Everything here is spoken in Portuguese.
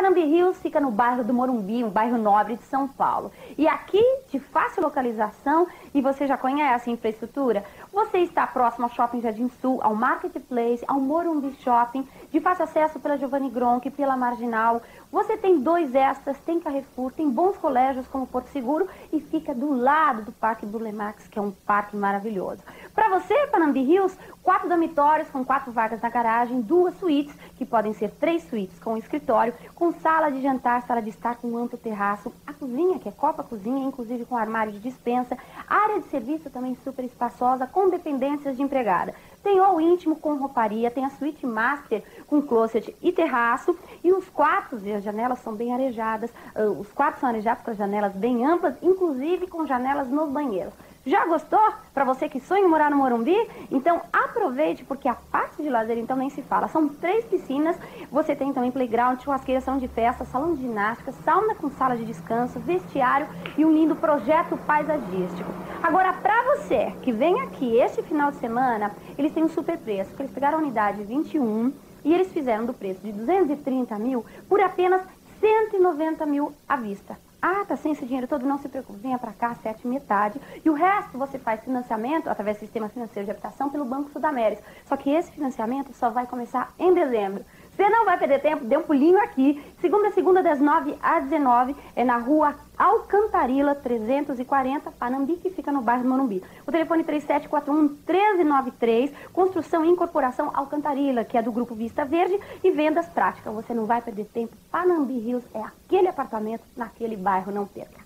Panambi Hills fica no bairro do Morumbi, um bairro nobre de São Paulo. E aqui, de fácil localização, e você já conhece a infraestrutura, você está próximo ao Shopping Jardim Sul, ao Marketplace, ao Morumbi Shopping, de fácil acesso pela Giovanni Gronchi, pela Marginal. Você tem 2 Extras, tem Carrefour, tem bons colégios como Porto Seguro e fica do lado do Parque Burlemax, que é um parque maravilhoso. Para você, Panambi Hills, 4 dormitórios com 4 vagas na garagem, 2 suítes, que podem ser 3 suítes com escritório, com sala de jantar, sala de estar com amplo terraço, a cozinha, que é Copa Cozinha, inclusive com armário de despensa, área de serviço também super espaçosa, com dependências de empregada. Tem hall íntimo com rouparia, tem a suíte master com closet e terraço, e os quartos e as janelas são bem arejadas, os quartos são arejados com as janelas bem amplas, inclusive com janelas nos banheiros. Já gostou? Para você que sonha em morar no Morumbi? Então aproveite, porque a parte de lazer então nem se fala. São 3 piscinas, você tem também playground, churrasqueira, salão de festa, salão de ginástica, sauna com sala de descanso, vestiário e um lindo projeto paisagístico. Agora, para você que vem aqui este final de semana, eles têm um super preço, porque eles pegaram a unidade 21 e eles fizeram do preço de 230 mil por apenas 190 mil à vista. Ah, tá sem esse dinheiro todo? Não se preocupe, venha pra cá, 7 metade. E o resto você faz financiamento através do Sistema Financeiro de Habitação pelo Banco Sudamérica. Só que esse financiamento só vai começar em dezembro. Você não vai perder tempo, dê um pulinho aqui. Segunda a segunda, das 9 às 19, é na rua Alcantarila 340, Panambi, que fica no bairro do Morumbi. O telefone 3741-1393, construção e incorporação Alcantarila, que é do Grupo Vista Verde, e vendas práticas. Você não vai perder tempo. Panambi Hills é aquele apartamento naquele bairro, não perca.